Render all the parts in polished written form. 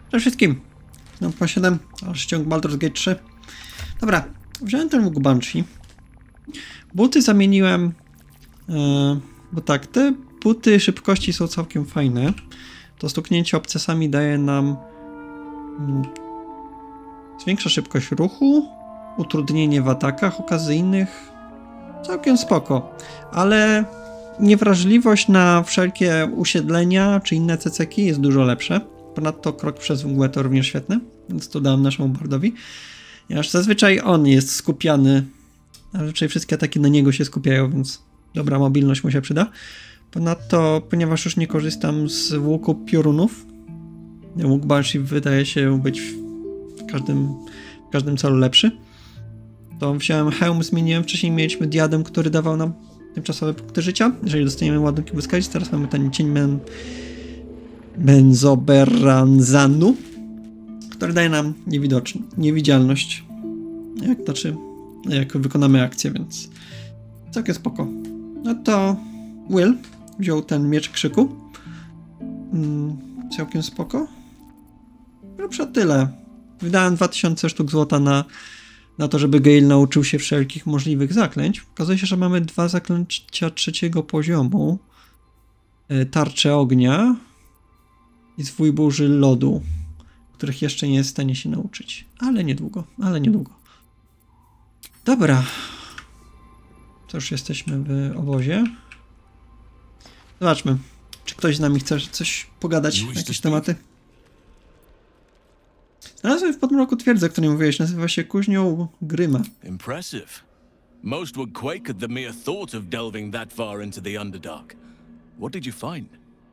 Przede wszystkim no, po 7, aż ściąg Baldur's Gate 3. Dobra, wziąłem ten łuk Banshee. Buty zamieniłem, bo tak, te buty szybkości są całkiem fajne. To stuknięcie obcasami daje nam zwiększa szybkość ruchu, utrudnienie w atakach okazyjnych. Całkiem spoko, ale niewrażliwość na wszelkie usiedlenia czy inne ceceki jest dużo lepsze. Ponadto krok przez mgłę to również świetny, więc to dałem naszemu bardowi. Ponieważ zazwyczaj on jest skupiany, a zazwyczaj wszystkie ataki na niego się skupiają, więc dobra mobilność mu się przyda. Ponadto, ponieważ już nie korzystam z łuku piorunów, łuk Banshee wydaje się być w każdym celu lepszy, to wziąłem hełm, zmieniłem. Wcześniej mieliśmy diadem, który dawał nam tymczasowe punkty życia, jeżeli dostaniemy ładunki błyskawic. Teraz mamy ten cień benzoberanzanu, który daje nam niewidzialność, jak wykonamy akcję, więc całkiem spoko. No to Will wziął ten miecz krzyku. Całkiem spoko. Grubsza tyle. Wydałem 2000 sztuk złota na to, żeby Gale nauczył się wszelkich możliwych zaklęć. Okazuje się, że mamy 2 zaklęcia 3. poziomu. Tarczę ognia i zwój burzy lodu, których jeszcze nie jest w stanie się nauczyć. Ale niedługo. Dobra. To już jesteśmy w obozie. Zobaczmy, czy ktoś z nami chce coś pogadać na jakieś tematy. Znalazłem w podmroku twierdzę, o której mówiłeś. Nazywa się Kuźnią Gryma. Impressive. Most would quake at the mere thought of delving that far into the Underdark. What did you find?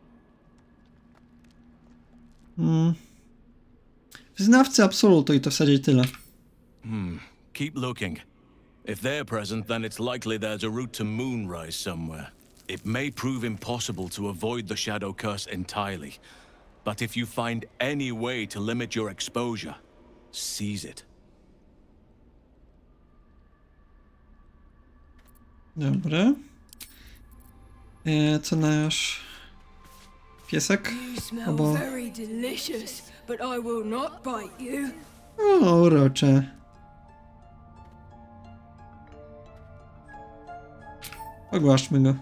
Wyznawcy absolutu i to w zasadzie tyle. Keep looking. If they're present, then it's likely there's a route to Moonrise somewhere. It may prove impossible to avoid the Shadow Curse entirely. But if you find any way to limit your exposure, seize it. Dobra. Co nasz piesek? Albo... O, urocze. Ogłaszmy go.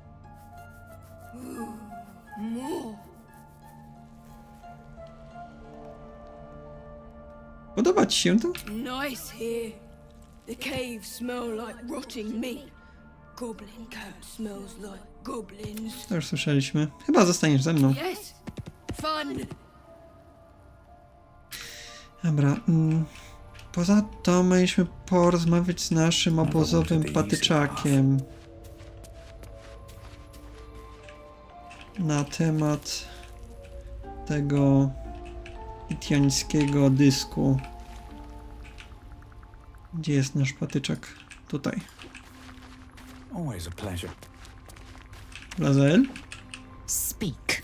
Podoba ci się to? Nice here. The caves smell like rotting meat. Goblin camp smells like goblins. To już słyszeliśmy. Chyba zostaniesz ze mną. Yes. Fun. Dobra. Poza to mieliśmy porozmawiać z naszym obozowym patyczakiem na temat tego itiańskiego dysku. Gdzie jest nasz patyczak? Tutaj. Always a pleasure. Lazael? Speak.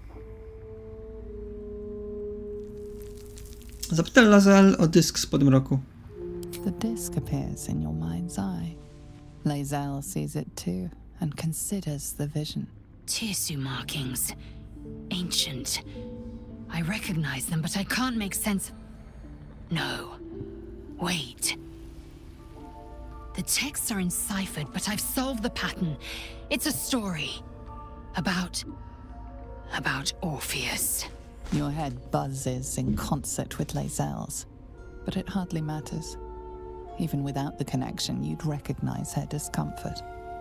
Zapytaj Lazael o dysk z podmroku. The disc appears in your mind's eye. Lae'zel sees it too and considers the vision. Tirsu markings. Ancient. I recognize them, but I can't make sense. No. Wait. The texts are enciphered, but I've solved the pattern. It's a story. About Orpheus. Your head buzzes in concert with Lae'zel's, but it hardly matters. Even without the connection, you'd recognize her discomfort.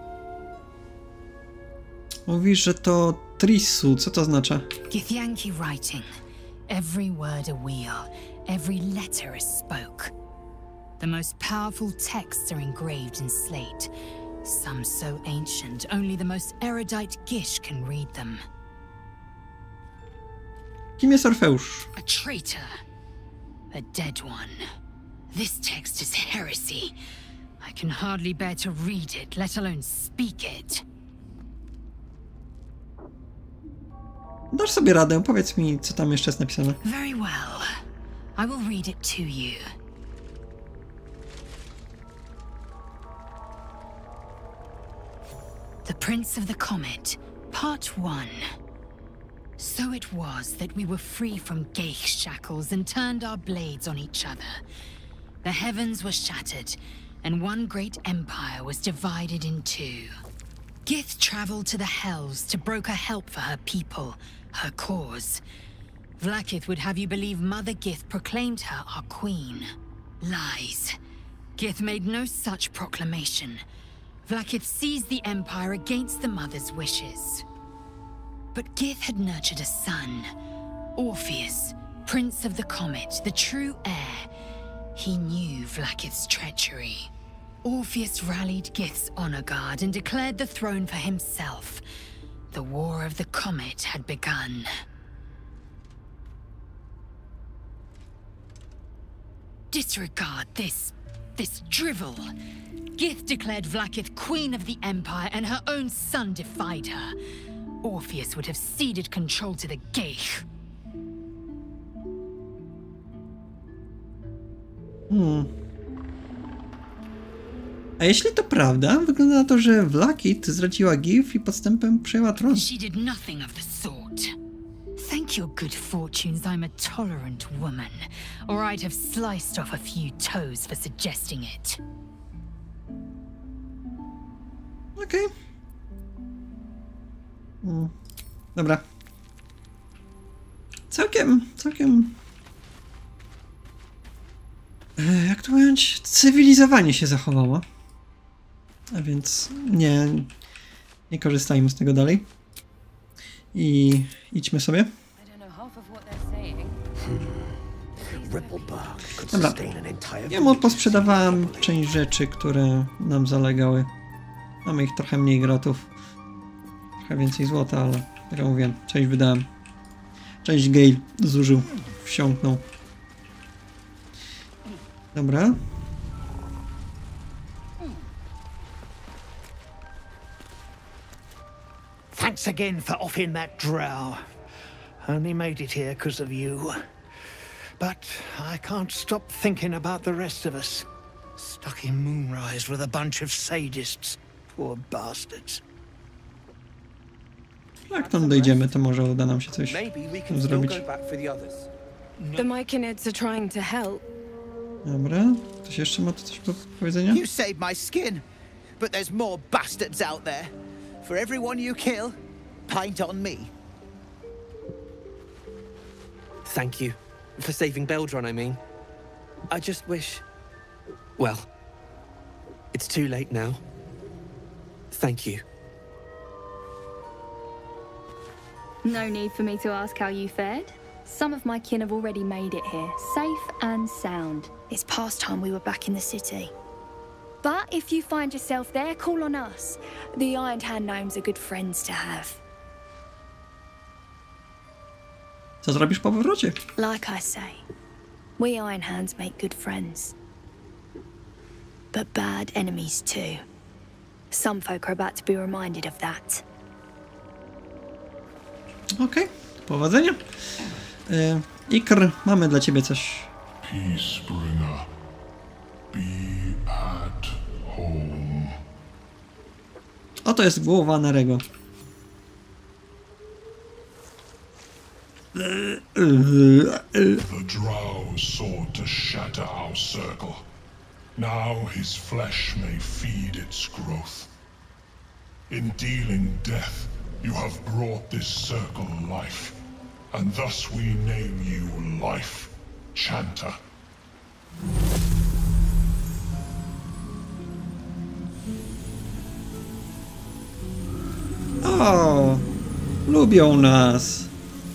Mówisz, że to Trisu. Co to oznacza? Githyanki writing. Every word a wheel. Every letter a spoke. The most powerful texts are engraved in slate. Some so ancient, only the most erudite Gish can read them. Kim jest Orfeusz? A traitor. A dead one. This text is heresy. I can hardly bear to read it, let alone speak it. Dasz sobie radę, powiedz mi, co tam jeszcze jest napisane. Very well. I will read it to you. The Prince of the Comet, Part 1. So it was that we were free from Geich shackles and turned our blades on each other. The heavens were shattered, and one great empire was divided in two. Gith traveled to the Hells to broker help for her people, her cause. Vlaakith would have you believe Mother Gith proclaimed her our queen. Lies. Gith made no such proclamation. Vlaakith seized the Empire against the Mother's wishes. But Gith had nurtured a son, Orpheus, Prince of the Comet, the true heir. He knew Vlaakith's treachery. Orpheus rallied Gith's honor guard and declared the throne for himself. The War of the Comet had begun. Disregard this drivel. Gith declared Vlaakith Queen of the Empire, and her own son defied her. Orpheus would have ceded control to the Geich. A jeśli to prawda, wygląda na to, że Vlaakith zdradziła Gith i podstępem przejęła tron. She did nothing of the sort. Thank your good fortunes I'm a tolerant woman, or I'd have sliced off a few toes for suggesting it. Okej. Dobra. Całkiem... Jak to ująć? Cywilizowanie się zachowało. A więc nie korzystajmy z tego dalej. I idźmy sobie. Dobra. Ja mu posprzedawałem część rzeczy, które nam zalegały. Mamy ich trochę mniej grotów. Trochę więcej złota, ale jak ja mówię, część wydałem. Część Gale zużył, wsiąknął. Dobra. Thanks again for offing that drow. Only made it here because of you. But I can't stop thinking about the rest of us. Stuck in Moonrise with a bunch of sadists. Poor bastards. Jak tam dojdziemy, to może uda nam się coś zrobić. The Myconids are trying to help. Dobra. Ktoś jeszcze ma tu coś do powiedzenia? You saved my skin, but there's more bastards out there. For everyone you kill, paint on me. Thank you. For saving Beldron, I mean. I just wish... Well, it's too late now. Thank you. No need for me to ask how you fared. Some of my kin have already made it here, safe and sound. It's past time we were back in the city. But if you find yourself there, call on us. The Ironed Hand Gnomes are good friends to have. Co zrobisz po powrocie? Like I say, we Iron Hands make good friends. But bad enemies too. Some folk are about to be reminded of that. Okej, powodzenia. Ikr, mamy dla ciebie coś. Peacebringer, be at home. Oto jest głowa Nerego. The drow sought to shatter our circle. Now his flesh may feed its growth. In dealing death, you have brought this circle life, and thus we name you Life Chanter. O, lubią nas.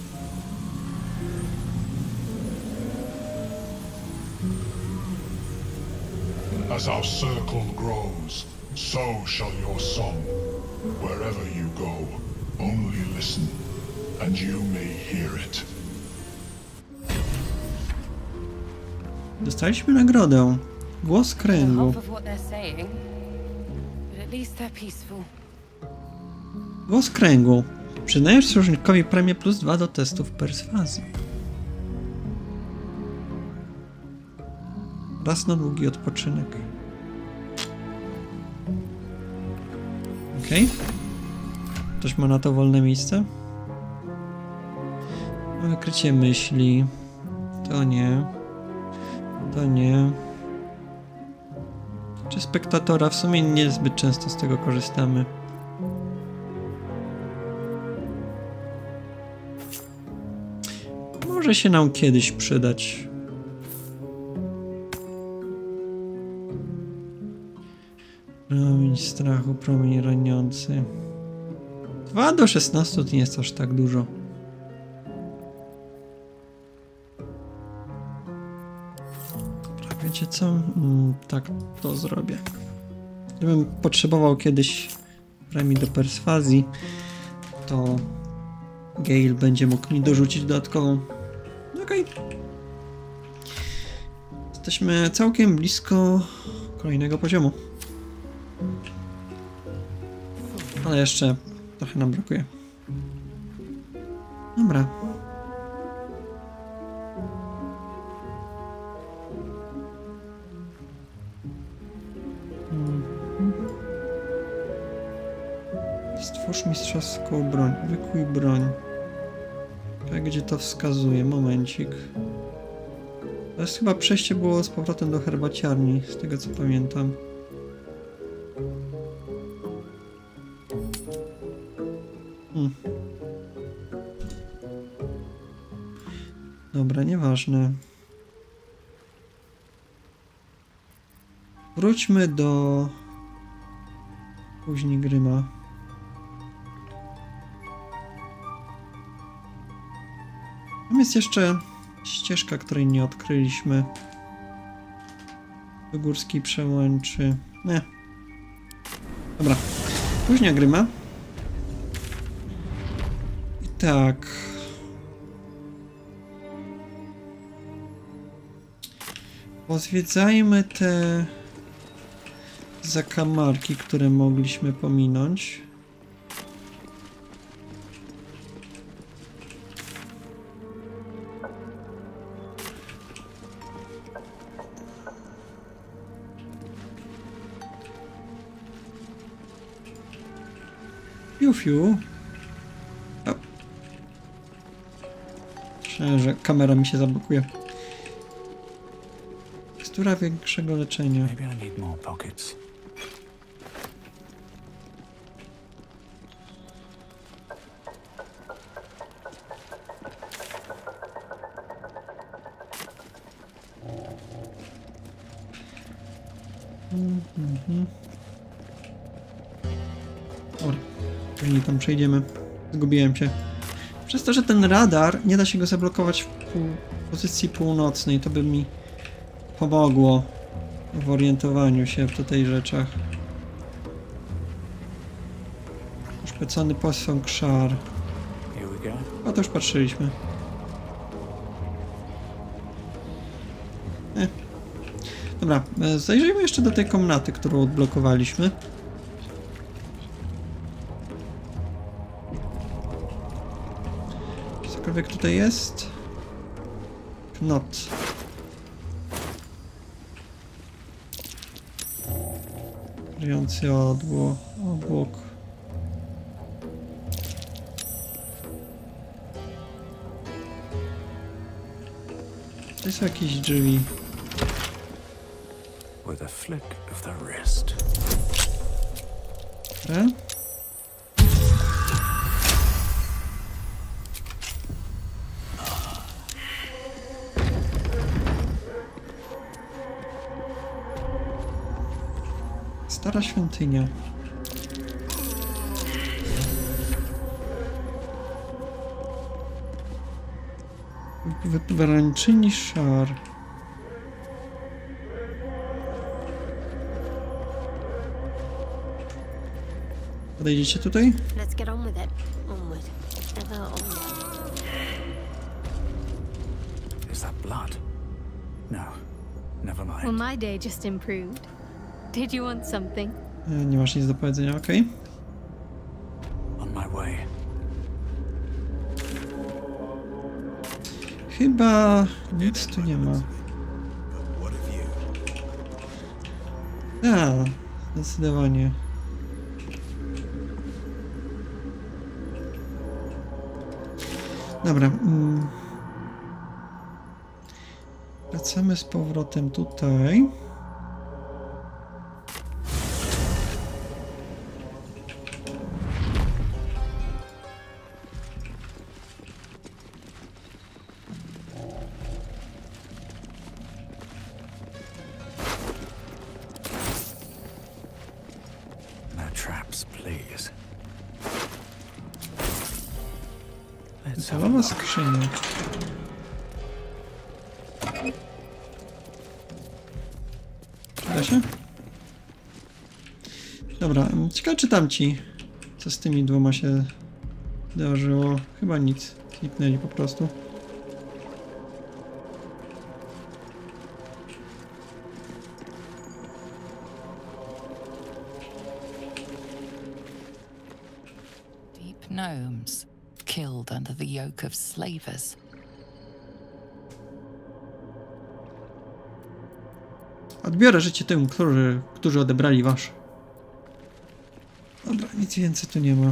As our circle grows, so shall your song. Wherever you go, only listen, and you may hear it. Dostaliśmy nagrodę. Głos kręgu. Głos kręgu. Przydajesz sojušnikowi premię +2 do testów perswazji. Raz na długi odpoczynek. Okej. Ktoś ma na to wolne miejsce? Wykrycie myśli. To nie. To nie. Czy spektatora? W sumie niezbyt często z tego korzystamy. Może się nam kiedyś przydać. Promień strachu, promień raniący. 2 do 16 to nie jest aż tak dużo. Wiecie co? Tak to zrobię. Gdybym potrzebował kiedyś premii do perswazji, to Gale będzie mógł mi dorzucić dodatkową. Okej. Jesteśmy całkiem blisko kolejnego poziomu. Ale jeszcze trochę nam brakuje. Dobra. Stwórz mistrzowską broń. Wykuj broń. Gdzie to wskazuje? Momencik. To jest chyba przejście było z powrotem do herbaciarni, z tego co pamiętam. Dobra, nieważne. Wróćmy do Kuźni Gryma. Tam jest jeszcze ścieżka, której nie odkryliśmy. Do Górskiej Przełęczy. Nie. Dobra. Kuźnia Gryma. I tak. Pozwiedzajmy te zakamarki, które mogliśmy pominąć. Fiu. O. Myślałem, że kamera mi się zablokuje. Tekstura większego leczenia. Maybe I need more pockets. Dobra, później tam przejdziemy. Zgubiłem się. Przez to, że ten radar nie da się go zablokować w pozycji północnej, to by mi pomogło w orientowaniu się w tej rzeczach. Uszpecony posąg szar. A to już patrzyliśmy. Dobra, zajrzyjmy jeszcze do tej komnaty, którą odblokowaliśmy. Cokolwiek tutaj jest? Knot. Kryjący obłok. To są jakieś drzwi. With a flick of the wrist. Stara świątynia. Wręczyni szar. Podejdziecie tutaj? Let's get on with it. Onward. Ever onward. Is that blood? No. Never mind. Well, my day just improved. Did you want something? Nie masz nic do powiedzenia, okej. On my way. Chyba nic tu nie ma. Zdecydowanie. Dobra. Wracamy z powrotem tutaj. Metalowa skrzynia. Przyda się? Dobra, ciekawe czy tamci, co z tymi dwoma się wydarzyło. Chyba nic, zniknęli po prostu. Deep gnomes killed under the yoke of slavers. Odbiorę życie tym, którzy odebrali wasze. Dobra, nic więcej tu nie ma.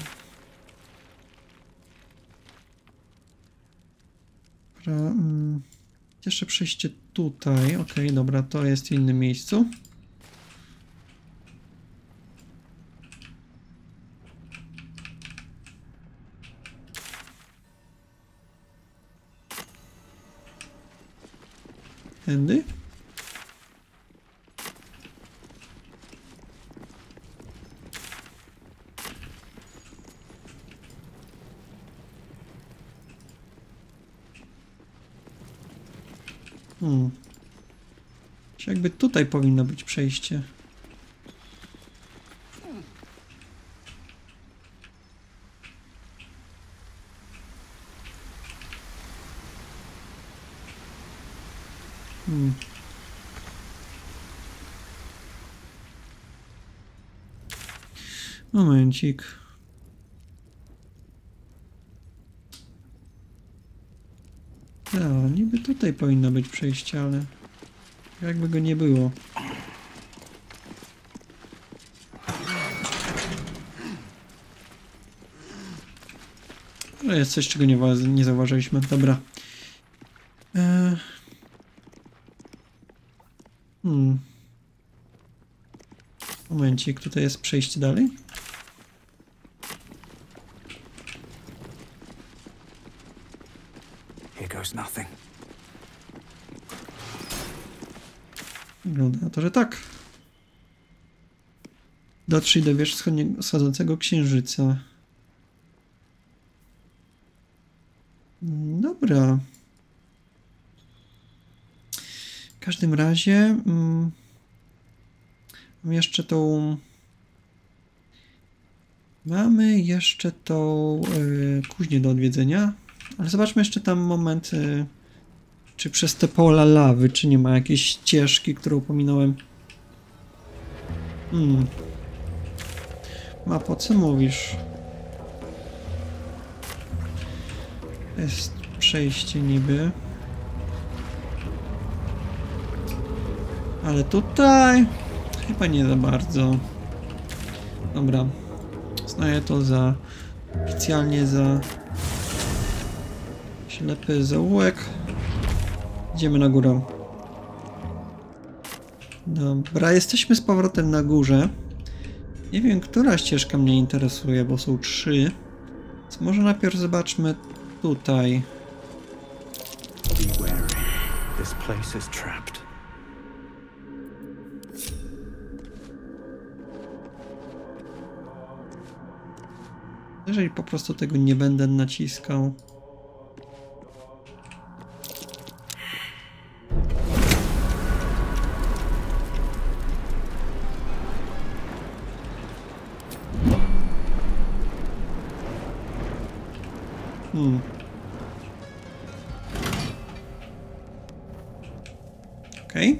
Dobra, jeszcze przejście tutaj. Okej, dobra, to jest w innym miejscu. Tędy? Jakby tutaj powinno być przejście. Momencik. Niby tutaj powinno być przejście, ale jakby go nie było. To jest coś, czego nie zauważyliśmy. Dobra. Momencik, tutaj jest przejście dalej. Here goes nothing. Wygląda na to, że tak. Dotrzyj do wierzchu wschodzącego księżyca. Dobra. W każdym razie mamy jeszcze tą kuźnię do odwiedzenia, ale zobaczmy jeszcze tam moment, czy przez te pola lawy, czy nie ma jakiejś ścieżki, którą pominąłem. Mapo, co mówisz? Jest przejście niby. Ale tutaj chyba nie za bardzo. Dobra. Znaję to za oficjalnie za ślepy zaułek. Idziemy na górę. Dobra, jesteśmy z powrotem na górze. Nie wiem, która ścieżka mnie interesuje, bo są 3. Więc może najpierw zobaczmy tutaj. Be wary. This place is trapped. Jeżeli po prostu tego nie będę naciskał. Okej.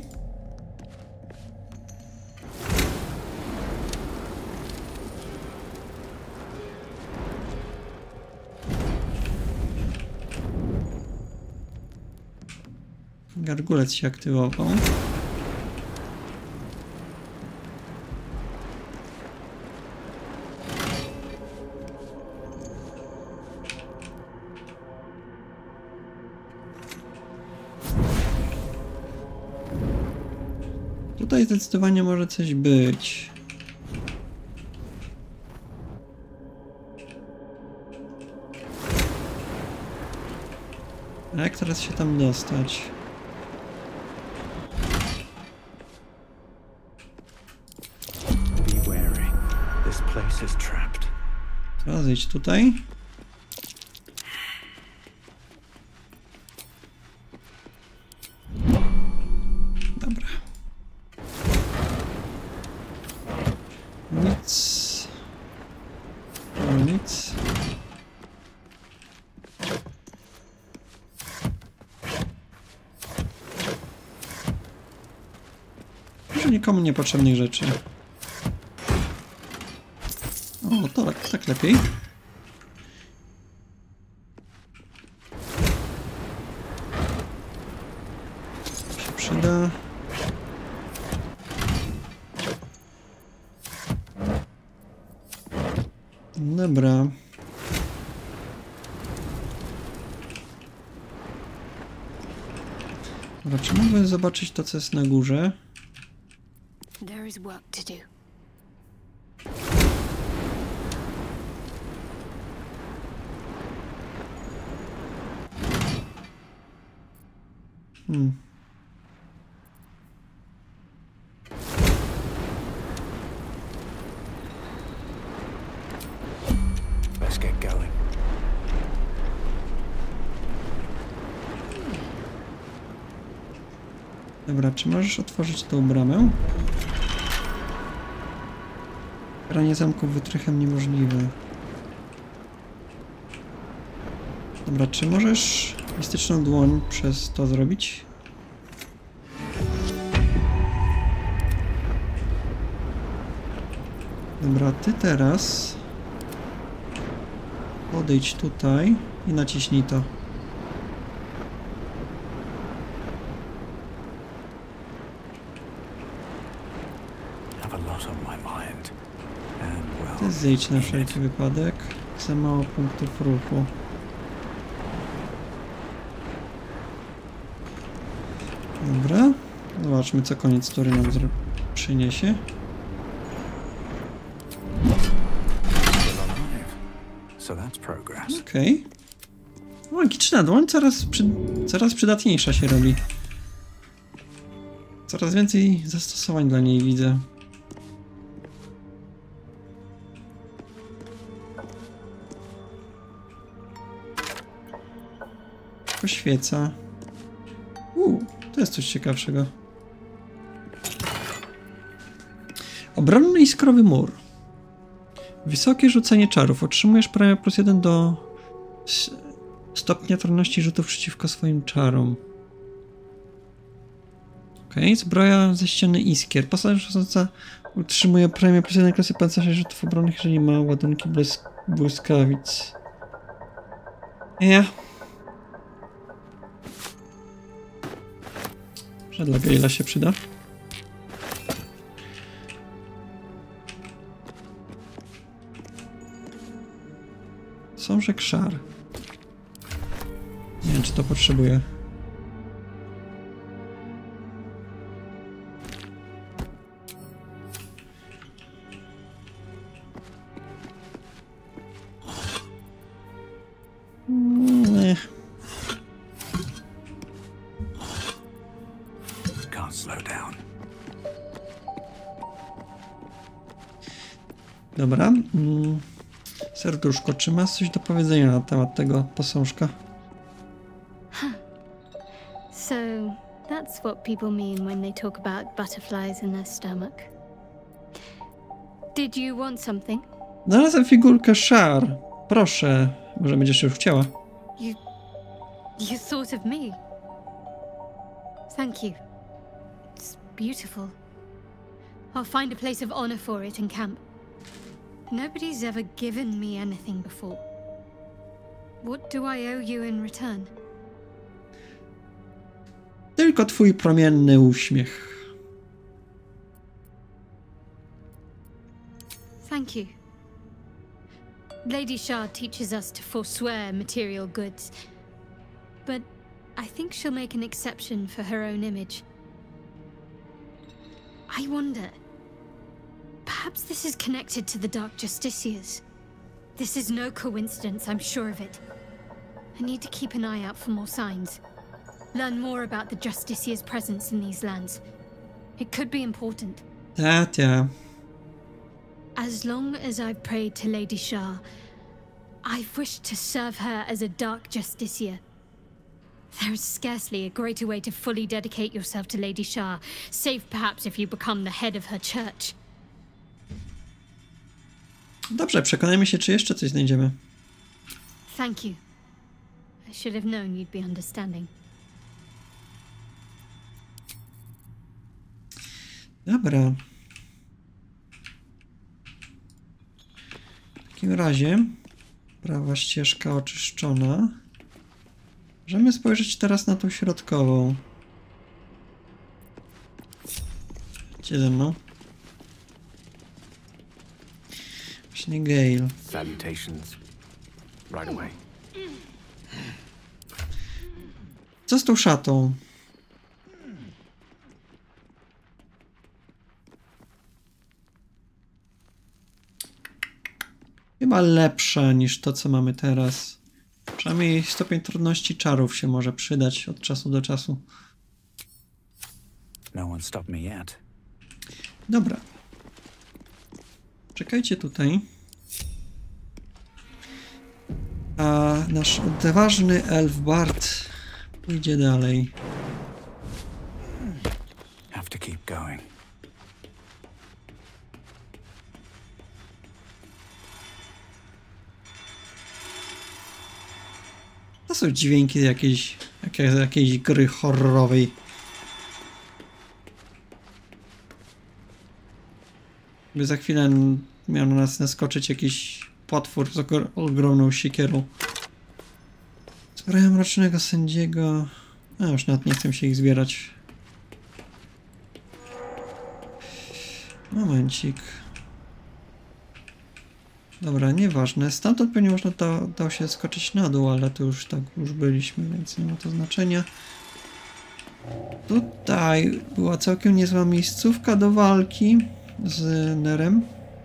Gargulec się aktywował. Tutaj zdecydowanie może coś być. A jak teraz się tam dostać? Be wary. This place is trapped. Teraz idź tutaj. Dobra. Nic. Nic. Nikomu niepotrzebnych rzeczy. O, to tak lepiej. To się przyda. Dobra. Dobra, czy mógłbym zobaczyć to, co jest na górze? There is work to do. Let's get going. Dobra, czy możesz otworzyć tą bramę? Granie zamku wytrychem niemożliwe. Dobra, czy możesz mistyczną dłoń przez to zrobić? Dobra, ty teraz podejdź tutaj i naciśnij to. Ty zejdź na wszelki wypadek. Za mało punktów ruchu. Dobra. Zobaczmy, co koniec tury nam przyniesie. Okej. Magiczna dłoń coraz przydatniejsza się robi. Coraz więcej zastosowań dla niej widzę. Poświeca. To jest coś ciekawszego. Obronny iskrowy mur. Wysokie rzucenie czarów. Otrzymujesz premię +1 do stopnia trudności rzutów przeciwko swoim czarom. Okej, zbroja ze ściany iskier. Postać rzucająca utrzymuje premię +1 klasy pancerza rzutów obronnych, jeżeli ma ładunki błyskawic. Że dla Gale'a się przyda. Sążek szar. Nie wiem, czy to potrzebuję. Nie. Dobra. Serduszko, czy masz coś do powiedzenia na temat tego posążka? So, that's what people mean when they talk about butterflies in their stomach. Did you want something? Znalazłem figurkę szar. Proszę, może będziesz już chciała. You thought of me. Thank you. It's beautiful. I'll find a place of honor for it in camp. Nobody's ever given me anything before. What do I owe you in return? Tylko twój promienny uśmiech. Thank you. Lady Shard teaches us to forswear material goods, but I think she'll make an exception for her own image. I wonder... Perhaps this is connected to the Dark Justiciars. This is no coincidence, I'm sure of it. I need to keep an eye out for more signs. Learn more about the Justiciars' presence in these lands. It could be important. That, yeah. As long as I've prayed to Lady Shar, I've wished to serve her as a Dark Justiciar. There is scarcely a greater way to fully dedicate yourself to Lady Shar, save perhaps if you become the head of her church. Dobrze, przekonajmy się, czy jeszcze coś znajdziemy. Thank you. I should have known you'd be understanding. Dobra. W takim razie prawa ścieżka oczyszczona. Możemy spojrzeć teraz na tą środkową. Chodźcie ze mną. Właśnie Gale. Salutations. Right away. Co z tą szatą? Chyba lepsza niż to, co mamy teraz. Przynajmniej stopień trudności czarów się może przydać od czasu do czasu. No one stopped me yet. Dobra. Czekajcie tutaj. A nasz odważny elf Bard pójdzie dalej. Have to keep going. To są dźwięki jakiejś gry horrorowej. By za chwilę miał na nas naskoczyć jakiś potwór z ogromną siekierą. Zbroja mrocznego sędziego... A już nawet nie chcę się ich zbierać. Momencik. Dobra, nieważne. Stamtąd pewnie można dało się skoczyć na dół, ale to już tak już byliśmy, więc nie ma to znaczenia. Tutaj była całkiem niezła miejscówka do walki z Nerem.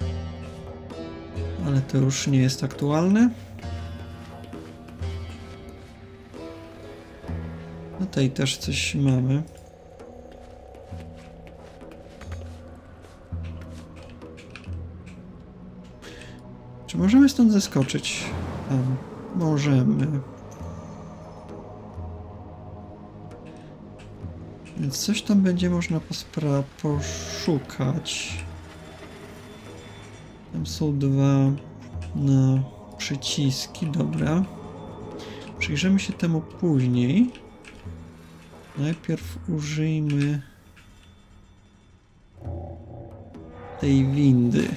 Ale to już nie jest aktualne. Tutaj też coś mamy. Czy możemy stąd zeskoczyć? Tam. Możemy. Więc coś tam będzie można poszukać. Tam są dwa przyciski, dobra. Przyjrzymy się temu później. Najpierw użyjmy tej windy.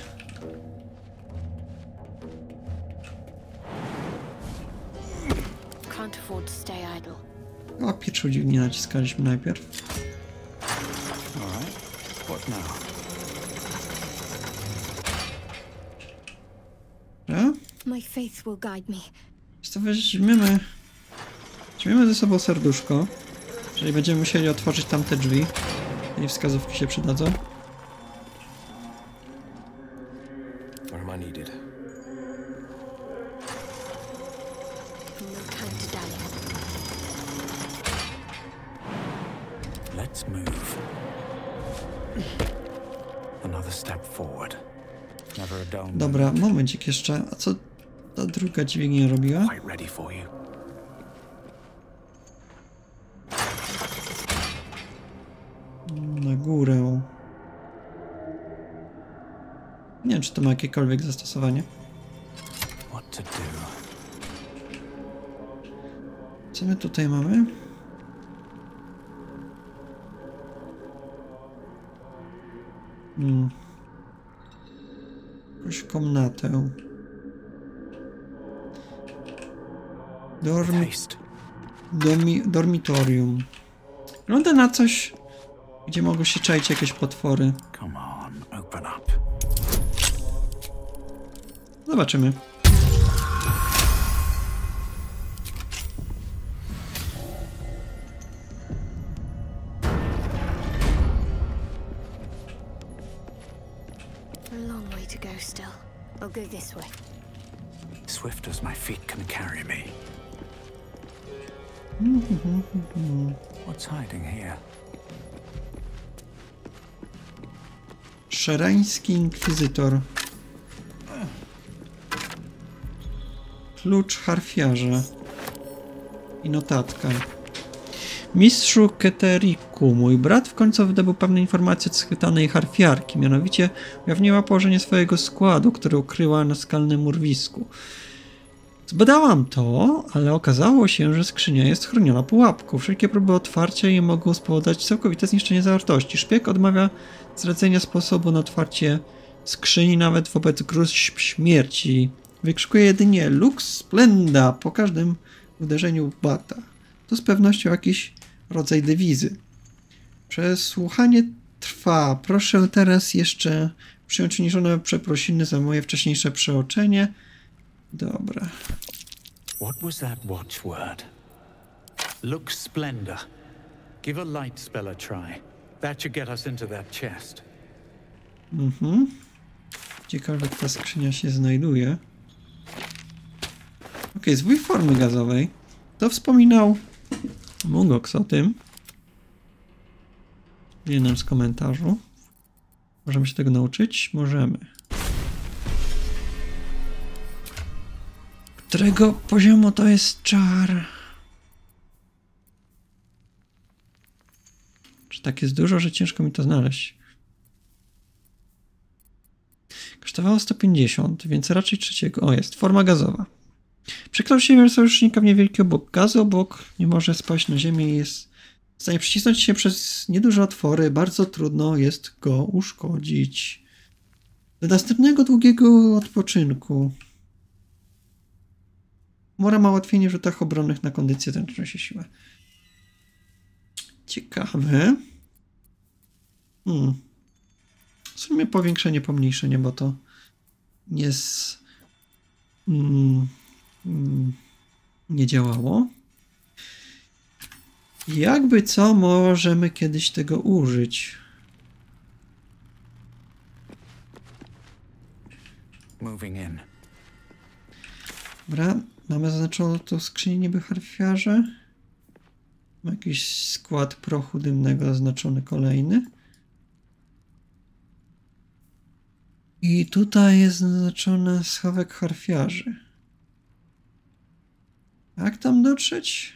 Can't afford to stay idle. O, pierwszą dźwignię naciskaliśmy najpierw. Alright. What now? Ja? My faith will guide me. To weźmiemy ze sobą serduszko. Jeżeli będziemy musieli otworzyć tamte drzwi, i wskazówki się przydadzą. Where am I needed? Let's move. Another step forward. Never a dull. Dobra, momencik jeszcze. A co ta druga dźwignia robiła? Quite ready for you. Na górę. Nie wiem, czy to ma jakiekolwiek zastosowanie. What to do? Co my tutaj mamy? Jakąś komnatę. Dormitorium. Wygląda na coś, gdzie mogą się czaić jakieś potwory. Come on, open up. Zobaczymy. to go still. I'll go this way. Swift as my feet can carry me. What's hiding here? Szerański inkwizytor. Klucz harfiarza. I notatka. Mistrzu Keteriku, mój brat w końcu wydobył pewne informacje od schwytanej harfiarki. Mianowicie ujawniła położenie swojego składu, który ukryła na skalnym urwisku. Zbadałam to, ale okazało się, że skrzynia jest chroniona pułapką. Wszelkie próby otwarcia jej mogą spowodować całkowite zniszczenie zawartości. Szpieg odmawia zdradzenia sposobu na otwarcie skrzyni nawet wobec gróźb śmierci. Wykrzykuje jedynie Lux Splenda po każdym uderzeniu w bata. To z pewnością jakiś rodzaj dewizy. Przesłuchanie trwa. Proszę teraz jeszcze przyjąć uniżone przeprosiny za moje wcześniejsze przeoczenie. Dobra. What was that watchword? Lux Splendor. Give a light spell a try. That should get us into that chest. Ciekawe, jak ta skrzynia się znajduje. Okej, zwój formy gazowej. To wspominał Mungox o tym. W jednym z komentarzu. Możemy się tego nauczyć? Możemy. Którego poziomu to jest czar? Czy tak jest dużo, że ciężko mi to znaleźć? Kosztowało 150, więc raczej trzeciego. O, jest. Forma gazowa. Przekształcenie sojusznika w niewielki obłok gazu. Obłok nie może spaść na ziemię i jest w stanie przycisnąć się przez nieduże otwory. Bardzo trudno jest go uszkodzić. Do następnego długiego odpoczynku. Mora ma ułatwienie w rzutach obronnych na kondycję, zręczność i siłę. Ciekawe. W sumie powiększenie, pomniejszenie, bo to nie działało. Jakby co, możemy kiedyś tego użyć. Moving in. Dobra, mamy zaznaczoną tu skrzynię niby harfiarze. Ma jakiś skład prochu dymnego zaznaczony kolejny. I tutaj jest zaznaczony schowek harfiarzy. Jak tam dotrzeć?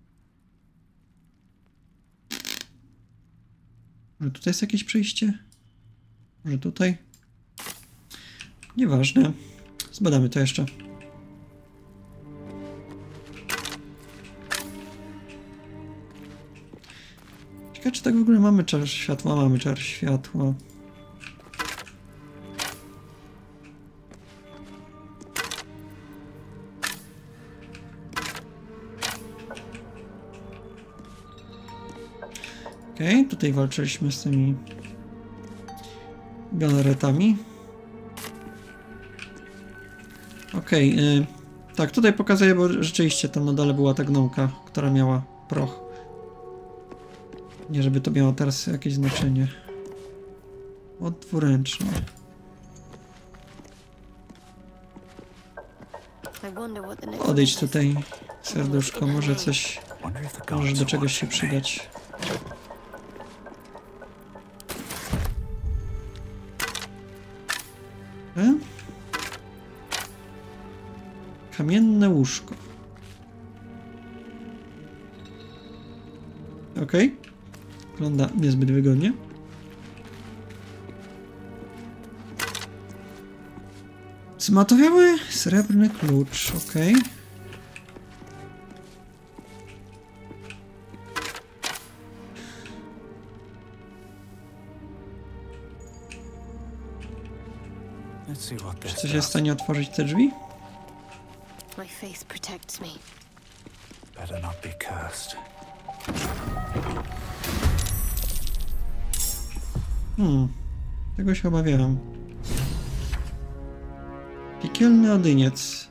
Może tutaj jest jakieś przejście? Może tutaj? Nieważne. Zbadamy to jeszcze. Ciekawe, czy tak w ogóle mamy czar światła? Mamy czar światła. Okej, tutaj walczyliśmy z tymi galaretami. Okej, tak, tutaj pokazuję, bo rzeczywiście tam na dole była ta gnomka, która miała proch. Nie, żeby to miało teraz jakieś znaczenie. Dwuręczny. Odejdź tutaj, serduszko, może coś, może do czegoś się przydać. Kamienne łóżko. Okej. Wygląda niezbyt wygodnie. Zmatowiały srebrny klucz. Okej. Czy coś jest w stanie otworzyć te drzwi? My faith protects me. Better not be cursed. Tego się obawiałem. Piekielny odyniec.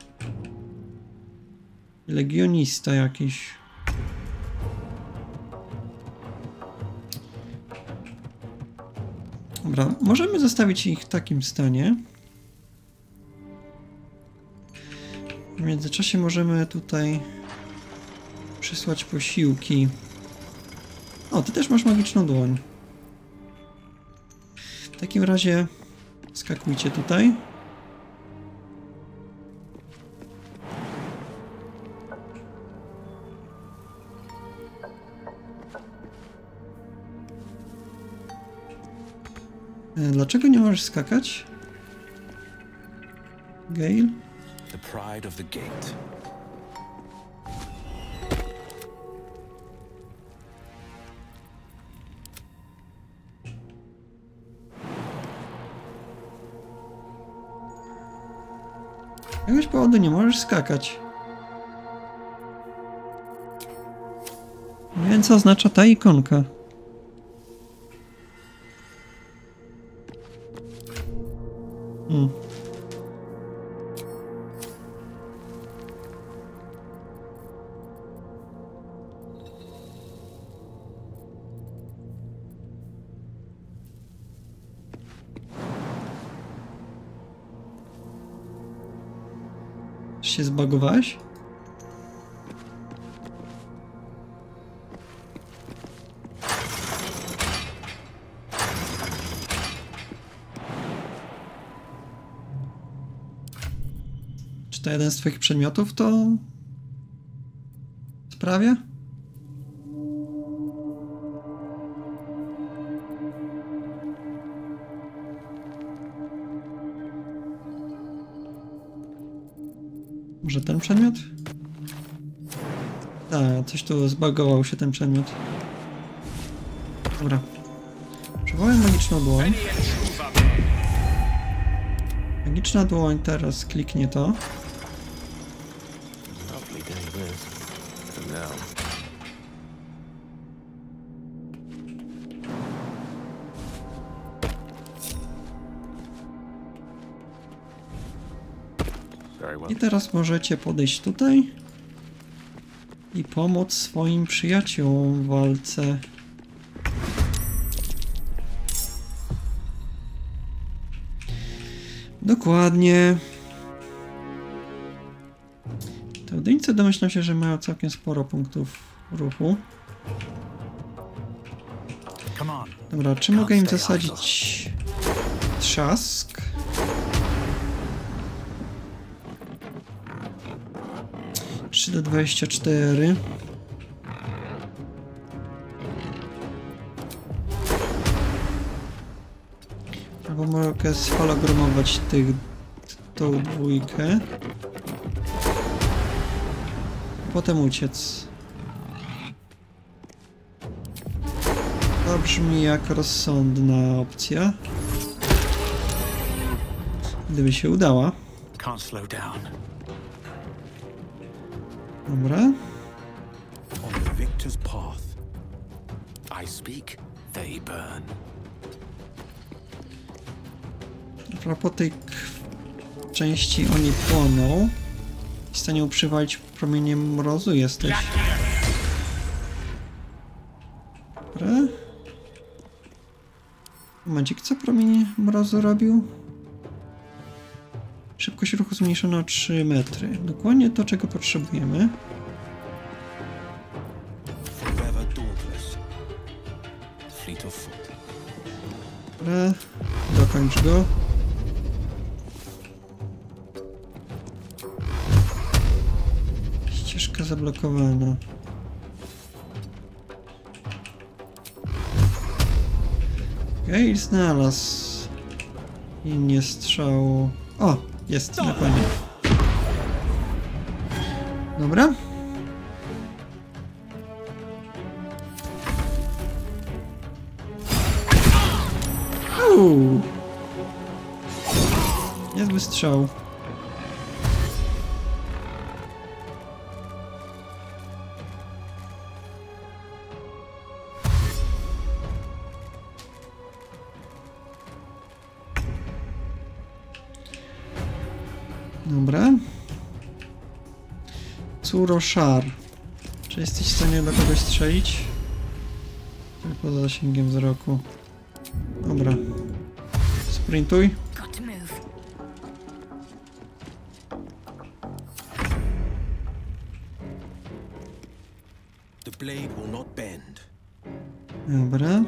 Legionista jakiś. Dobra, możemy zostawić ich w takim stanie. W międzyczasie możemy tutaj przysłać posiłki. O, ty też masz magiczną dłoń. W takim razie skakujcie tutaj. Dlaczego nie możesz skakać? Gale? The pride of the gate. Z jakiegoś powodu nie możesz skakać. Nie wiem, co oznacza ta ikonka. Się zbagowałeś? Czy to jeden z twoich przedmiotów to sprawia? Może ten przedmiot? Tak, coś tu zbagował się ten przedmiot. Dobra. Przywołaj magiczną dłoń. Magiczna dłoń, teraz kliknie to. I teraz możecie podejść tutaj i pomóc swoim przyjaciołom w walce. Dokładnie. Te odyńce domyślam się, że mają całkiem sporo punktów ruchu. Dobra, czy mogę im zasadzić trzask? Do 24. Albo mogę sfalogromować tą dwójkę. Potem uciec. To brzmi jak rozsądna opcja. Gdyby się udała. Dobra. On the victor's path. I speak, they burn. Dobra, po tej części oni płoną. W stanie przywalić promieniem mrozu jesteś. Dobra. Momencik, co promień mrozu robił? Szybkość ruchu zmniejszona o 3 metry. Dokładnie to, czego potrzebujemy. Dobra, dokończ go. Ścieżka zablokowana. Okej, znalazł. I nie strzału. O! Jest, dokładnie. Dobra. Niezły strzał. Dobra. Curoszar. Czy jesteś w stanie do kogoś strzelić? Tylko poza zasięgiem wzroku. Dobra. Sprintuj. bend. Dobra.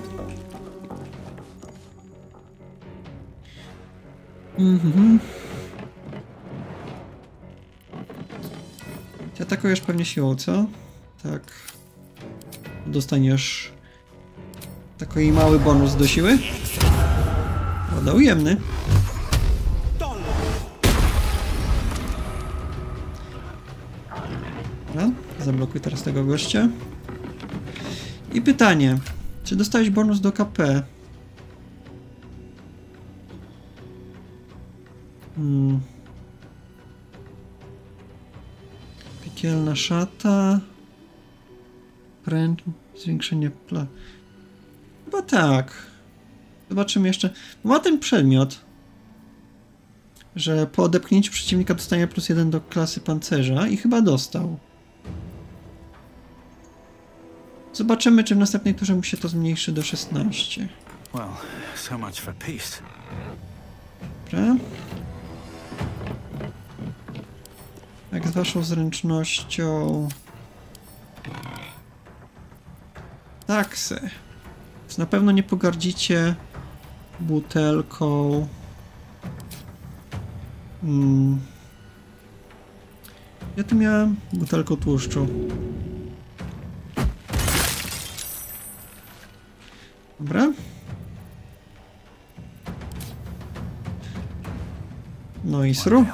Ty atakujesz pewnie siłą, co? Tak. Dostaniesz taki mały bonus do siły. Prawda, ujemny. Dobra, zablokuj teraz tego gościa. I pytanie, czy dostałeś bonus do KP? Piekielna szata. Pręd, zwiększenie Chyba tak. Zobaczymy jeszcze. Ma ten przedmiot, że po odepchnięciu przeciwnika dostanie +1 do klasy pancerza i chyba dostał. Zobaczymy, czy w następnej turze mu się to zmniejszy do 16. Well, so much for peace. Dobra. Jak z waszą zręcznością... Taksy. Więc na pewno nie pogardzicie butelką. Ja tu miałem butelką tłuszczu. Dobra. No i sru.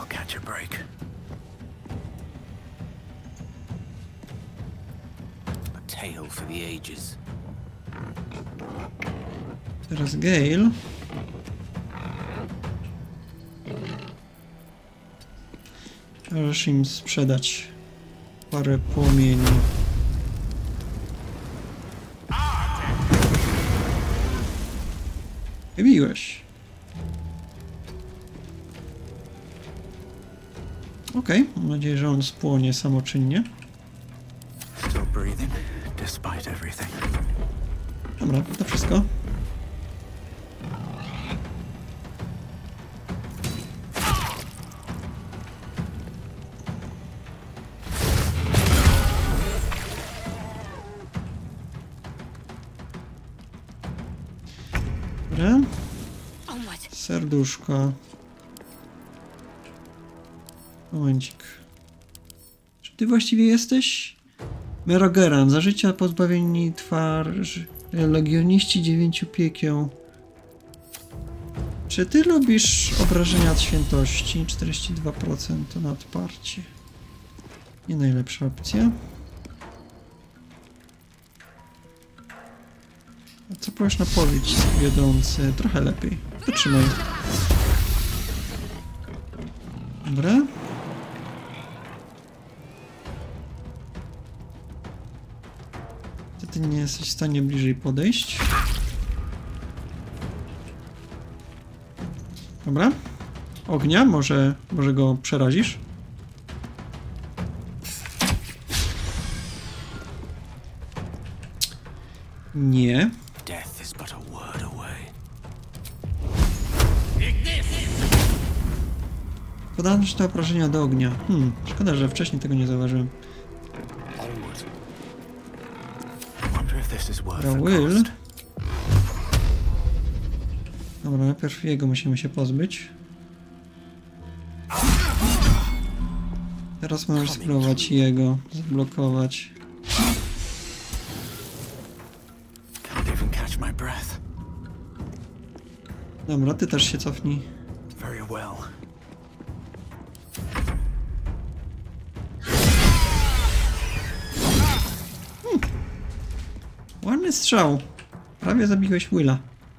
Teraz Gale. Możesz im sprzedać parę płomieni. Wybiłeś. Okej, mam nadzieję, że on spłonie samoczynnie. Dobra, to wszystko. Dobra. Serduszko. Momencik. Czy ty właściwie jesteś? Merogeran. Za życia pozbawieni twarzy. Legioniści 9 piekieł. Czy ty lubisz obrażenia od świętości? 42% na odparcie. Nie najlepsza opcja. A co powiesz na powieść wiodący? Trochę lepiej. Wytrzymaj. Dobra. Ty nie jesteś w stanie bliżej podejść. Dobra. Ognia, może go przerazisz? Nie. Podano te obrażenia do ognia. Szkoda, że wcześniej tego nie zauważyłem. Will. Dobra, najpierw jego musimy się pozbyć. Teraz możesz spróbować jego zablokować. Dobra, ty też się cofnij. Ładny strzał. Prawie zabiłeś Willa.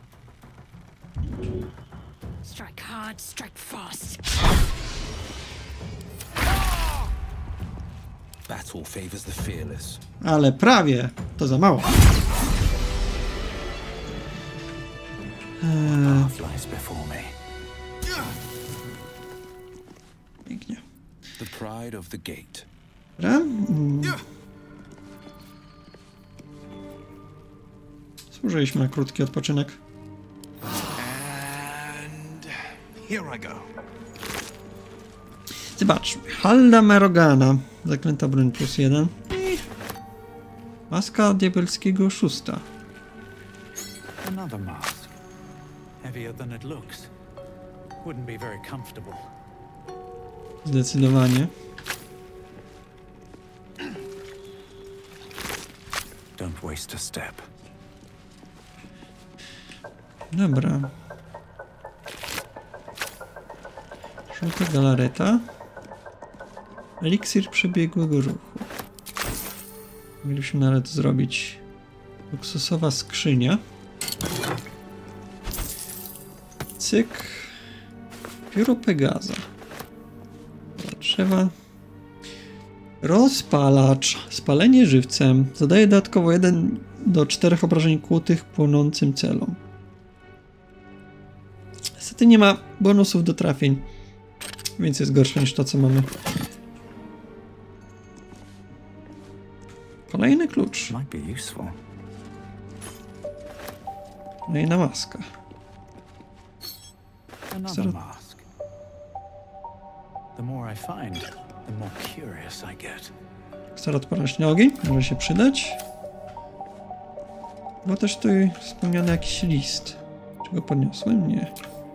Strike hard, strike fast. Battle favors the fearless. Ale prawie. To za mało. Pięknie. The pride of the gate. Dobra. Służyliśmy na krótki odpoczynek. And here I go. Zobacz. Halda Merogana. Zaklęta broń +1. Maska diabelskiego oszusta. Another mask. Heavier than it looks. Wouldn't be very comfortable. Zdecydowanie. Don't waste a step. Dobra. Żółta galareta. Eliksir przebiegłego ruchu. Mogliśmy nawet zrobić luksusowa skrzynia. Cyk. Pióro Pegaza. Drzewa. Rozpalacz. Spalenie żywcem. Zadaje dodatkowo 1 do 4 obrażeń kłutych płonącym celom. Niestety nie ma bonusów do trafień, więc jest gorsze niż to, co mamy. Kolejny klucz. Kolejna maska. Another mask. The more I find, the more curious I get. Stara odporność na ogień. Może się przydać. Było też tutaj wspomniany jakiś list. Czy go podniosłem? Nie.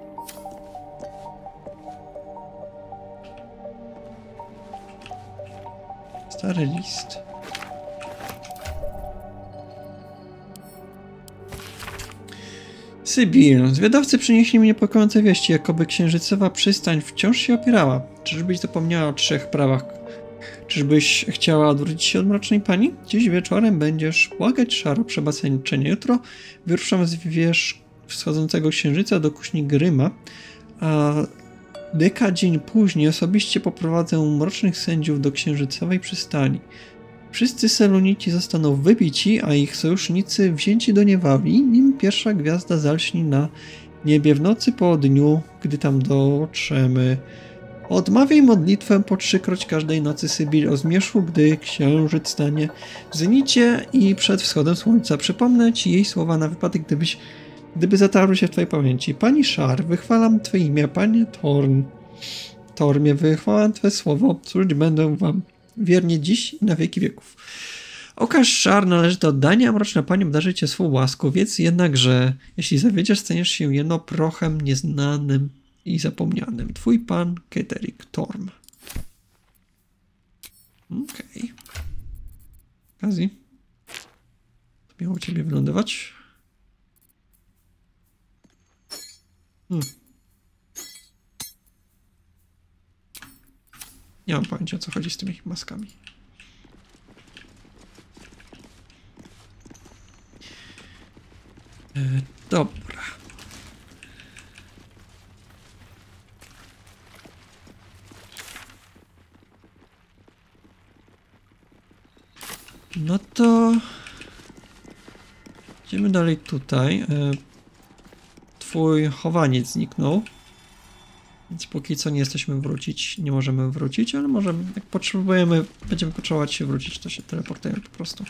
Stary list. Sybil. Zwiadowcy przynieśli mi niepokojące wieści, jakoby księżycowa przystań wciąż się opierała. Czyżbyś zapomniała o 3 prawach? Czyżbyś chciała odwrócić się od mrocznej pani? Dziś wieczorem będziesz błagać Szaro o przebaczenie. Jutro wyruszam z wież wschodzącego księżyca do kuźni Gryma, a dzień później osobiście poprowadzę mrocznych sędziów do księżycowej przystani. Wszyscy Selunici zostaną wybici, a ich sojusznicy wzięci do niewoli, nim pierwsza gwiazda zalśni na niebie w nocy po dniu, gdy tam dotrzemy. Odmawiaj modlitwę po 3-kroć każdej nocy, Sybil, o zmierzchu, gdy księżyc stanie w zenicie i przed wschodem słońca. Przypomnę ci jej słowa na wypadek, gdyby zatarły się w twojej pamięci. Pani Szar, wychwalam twoje imię, panie Tormie, wychwalam twoje słowo, służyć będę wam wiernie dziś i na wieki wieków. Okaż Szar należy do oddania, a mroczna pani obdarzy cię swą łaską. Wiedz jednak, że jeśli zawiedziesz, staniesz się jeno prochem nieznanym i zapomnianym. Twój pan Ketheric Torm. Okej. Kazi. To miało u ciebie wylądować. Nie mam pojęcia, o co chodzi z tymi maskami. Dobra. No to idziemy dalej tutaj. Twój chowaniec zniknął. Więc póki co nie jesteśmy nie możemy wrócić, ale możemy, jak potrzebujemy, będziemy potrzebować się wrócić, to się teleportujemy po prostu.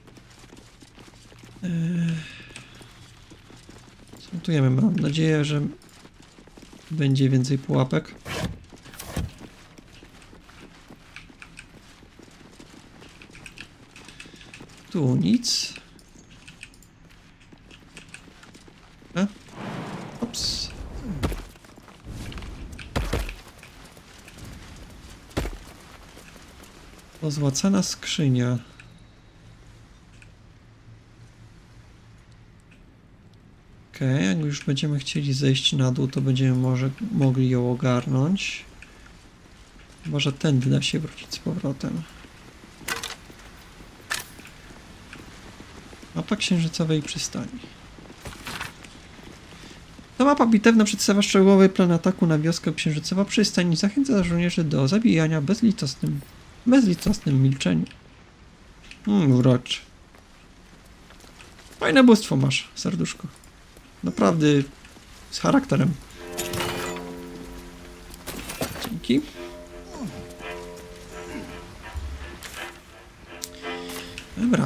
Sortujemy, mam nadzieję, że będzie więcej pułapek. Tu nic. Ups. Pozłacana skrzynia. Okej, jak już będziemy chcieli zejść na dół, to będziemy może mogli ją ogarnąć. Może tędy da się wrócić z powrotem. Mapa księżycowej przystani. Ta mapa bitewna przedstawia szczegółowy plan ataku na wioskę księżycowa przystań i zachęca żołnierzy do zabijania bezlitosnym milczeniu. Uroczy. Fajne bóstwo masz, serduszko. Naprawdę z charakterem. Dzięki. Dobra.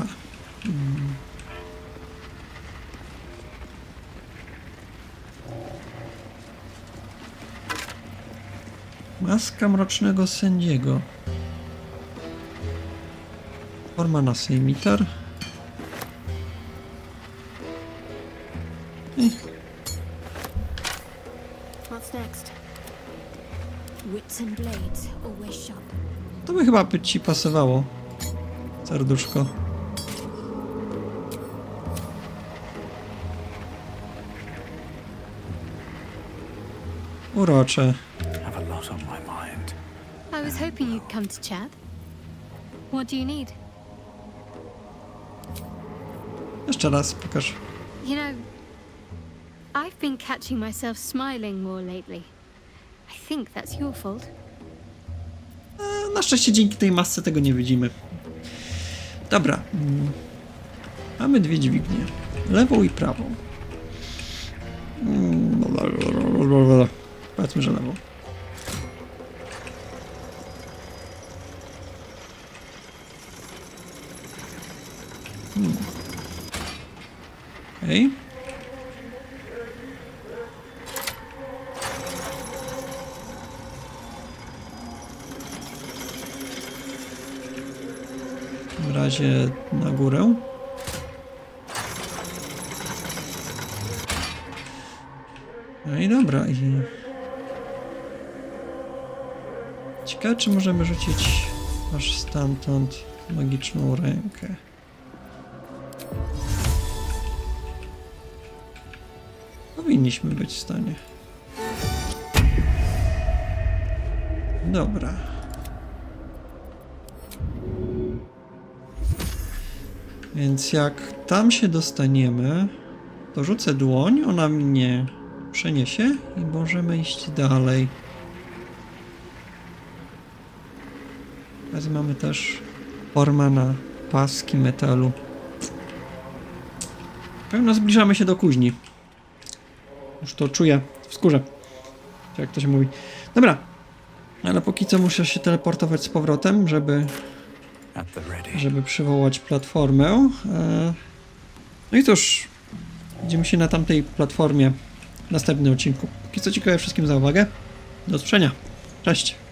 Maska mrocznego sędziego. Forma na sejmitar. What's next? Wits and blades always sharp. To by chyba ci pasowało. Serduszko. Urocze. Have a lot on my mind. I was hoping you'd come to chat. What do you need? Jeszcze raz pokaż. You know, I've been catching myself smiling more lately. I think that's your fault. Na szczęście dzięki tej masce tego nie widzimy. Dobra. Mamy dwie dźwignie. Lewą i prawą. Powiedzmy, że lewą. Okej. W takim razie na górę. No i dobra. Ciekawe, czy możemy rzucić aż stamtąd magiczną rękę. Powinniśmy być w stanie. Dobra. Więc jak tam się dostaniemy, to rzucę dłoń, ona mnie przeniesie i możemy iść dalej. Teraz mamy też formę na paski metalu. Pewno zbliżamy się do kuźni. Już to czuję w skórze. Jak to się mówi. Dobra. Ale póki co muszę się teleportować z powrotem, żeby przywołać platformę. No i cóż. Widzimy się na tamtej platformie w następnym odcinku. Póki co dziękuję wszystkim za uwagę. Do usłyszenia. Cześć.